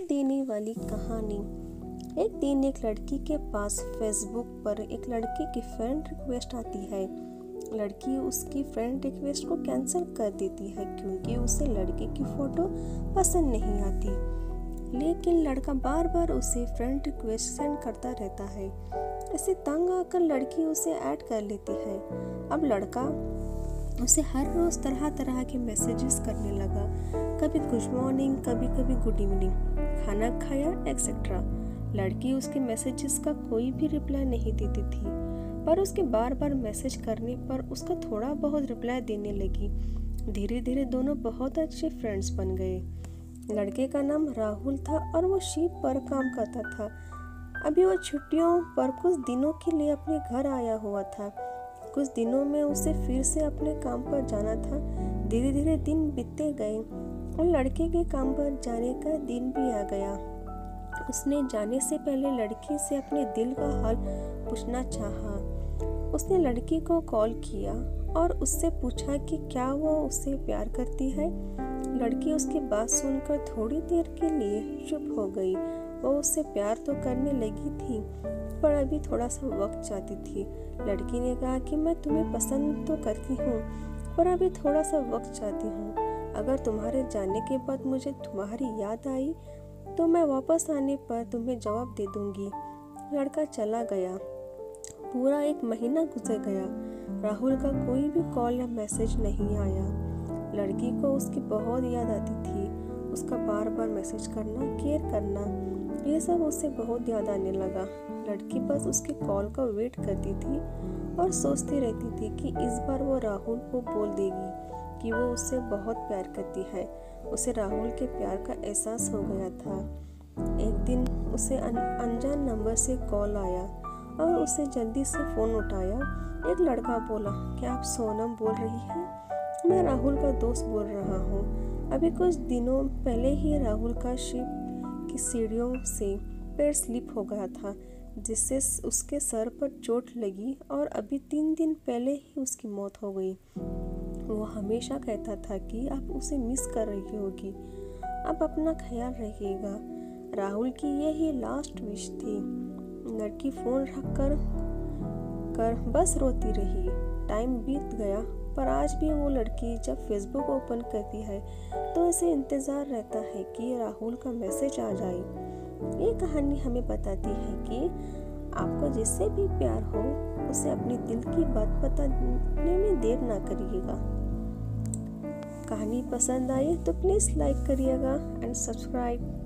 देने वाली कहानी। एक दिन एक लड़की के पास फेसबुक पर एक लड़के की फ्रेंड रिक्वेस्ट आती है। लड़की उसकी फ्रेंड रिक्वेस्ट को कैंसिल कर देती है क्योंकि उसे लड़के की फोटो पसंद नहीं आती। लेकिन लड़का बार बार उसे फ्रेंड रिक्वेस्ट सेंड करता रहता है। इसे तंग आकर लड़की उसे ऐड कर लेती है। अब लड़का उसे हर रोज तरह तरह के मैसेजेस करने लगा, कभी गुड मॉर्निंग, कभी कभी गुड इवनिंग, खाना खाया एक्सेट्रा। लड़की उसके मैसेजेस का कोई भी रिप्लाई नहीं देती थी, पर उसके बार बार मैसेज करने पर उसका थोड़ा बहुत रिप्लाई देने लगी। धीरे धीरे दोनों बहुत अच्छे फ्रेंड्स बन गए। लड़के का नाम राहुल था और वो शिप पर काम करता था। अभी वो छुट्टियों पर कुछ दिनों के लिए अपने घर आया हुआ था। कुछ दिनों में उसे फिर से अपने काम पर जाना था। धीरे धीरे दिन बीतते गए और लड़के के काम पर जाने का दिन भी आ गया। उसने जाने से पहले लड़की से अपने दिल का हाल पूछना चाहा। उसने लड़की को कॉल किया और उससे पूछा कि क्या वो उससे प्यार करती है। लड़की उसकी बात सुनकर थोड़ी देर के लिए चुप हो गई। वो उससे प्यार तो करने लगी थी, पर अभी थोड़ा सा वक्त चाहती थी। लड़की ने कहा कि मैं तुम्हें पसंद तो करती हूँ, पर अभी थोड़ा सा वक्त चाहती हूँ। अगर तुम्हारे जाने के बाद मुझे तुम्हारी याद आई तो मैं वापस आने पर तुम्हें जवाब दे दूंगी। लड़का चला गया। पूरा 1 महीना गुजर गया। राहुल का कोई भी कॉल या मैसेज नहीं आया। लड़की को उसकी बहुत याद आती थी। उसका बार बार मैसेज करना, केयर करना, ये सब उसे बहुत याद आने लगा। लड़की बस उसके कॉल का वेट करती थी और सोचती रहती थी कि इस बार वो राहुल को बोल देगी कि वो उससे बहुत प्यार करती है। उसे राहुल के प्यार का एहसास हो गया था। एक दिन उसे अनजान नंबर से कॉल आया और उसे जल्दी से फोन उठाया। एक लड़का बोला, क्या आप सोनम बोल रही हैं? मैं राहुल का दोस्त बोल रहा हूँ। अभी कुछ दिनों पहले ही राहुल का शिप की सीढ़ियों से पैर स्लिप हो गया था, जिससे उसके सर पर चोट लगी और अभी 3 दिन पहले ही उसकी मौत हो गई। वो हमेशा कहता था कि आप उसे मिस कर रही होगी, अब अपना ख्याल रखिएगा। राहुल की यही लास्ट विश थी। लड़की फोन रख कर बस रोती रही। टाइम बीत गया, पर आज भी वो लड़की जब फेसबुक ओपन करती है तो इसे इंतज़ार रहता है कि राहुल का मैसेज आ जाए। ये कहानी हमें बताती है कि आपको जिससे भी प्यार हो उसे अपनी दिल की बात बताने में देर ना करिएगा। कहानी पसंद आए तो प्लीज़ लाइक करिएगा एंड सब्सक्राइब।